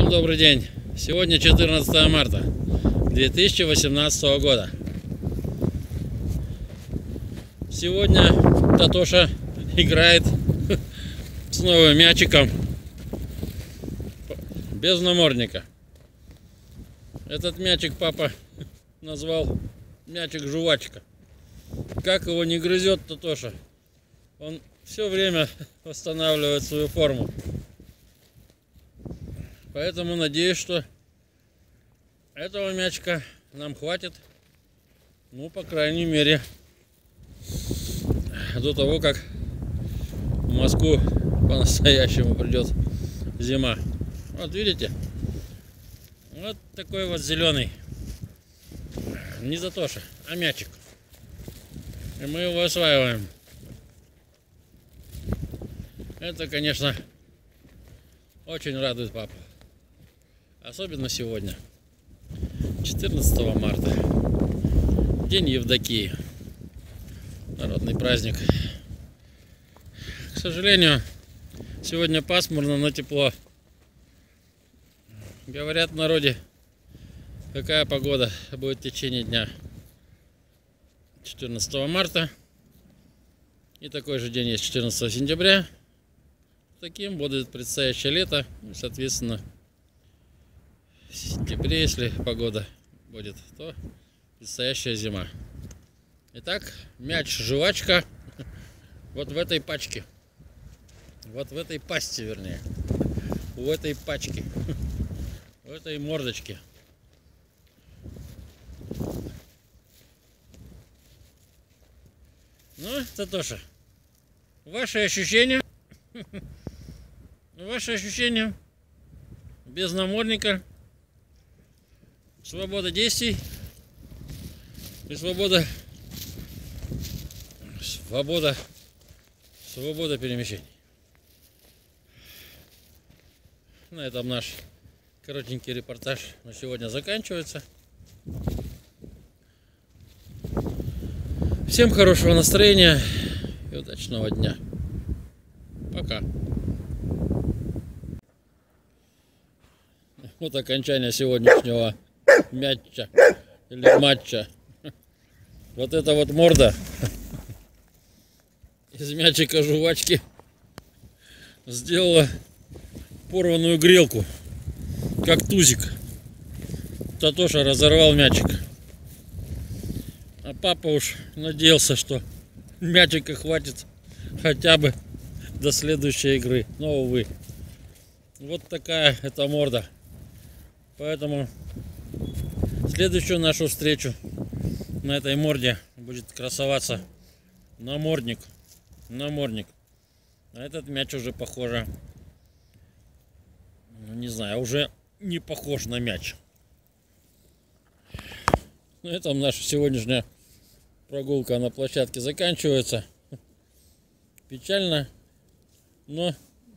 Всем добрый день! Сегодня 14 марта 2018 года. Сегодня Татоша играет с новым мячиком без намордника. Этот мячик папа назвал мячик-жвачка. Как его не грызет Татоша, он все время восстанавливает свою форму. Поэтому надеюсь, что этого мячика нам хватит, ну, по крайней мере, до того, как в Москву по-настоящему придет зима. Вот видите, вот такой вот зеленый, не Татоша, а мячик. И мы его осваиваем. Это, конечно, очень радует папу. Особенно сегодня, 14 марта, День Евдокии, народный праздник. К сожалению, сегодня пасмурно, но тепло. Говорят в народе, какая погода будет в течение дня 14 марта. И такой же день есть 14 сентября. Таким будет предстоящее лето, и, соответственно, в сентябре, если погода будет, то предстоящая зима. Итак, мяч-жвачка вот в этой пачке. Вот в этой пасти, вернее. В этой пачке. В этой мордочке. Ну, Татоша, ваши ощущения? Ваши ощущения? Без намордника. Свобода действий и свобода перемещений. На этом наш коротенький репортаж на сегодня заканчивается. Всем хорошего настроения и удачного дня. Пока. Вот окончание сегодняшнего матча или матча. Вот эта вот морда из мячика жвачки сделала порванную грелку, как тузик. Татоша разорвал мячик, а папа уж надеялся, что мячика хватит хотя бы до следующей игры. Но увы, вот такая эта морда. Поэтому следующую нашу встречу на этой морде будет красоваться намордник. А этот мяч уже похоже, ну, не знаю, уже не похож на мяч. На этом наша сегодняшняя прогулка на площадке заканчивается. Печально, но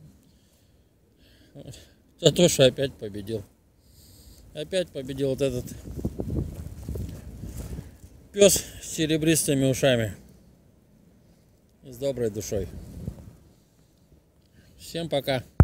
Татоша опять победил. Опять победил вот этот пес с серебристыми ушами и с доброй душой. Всем пока.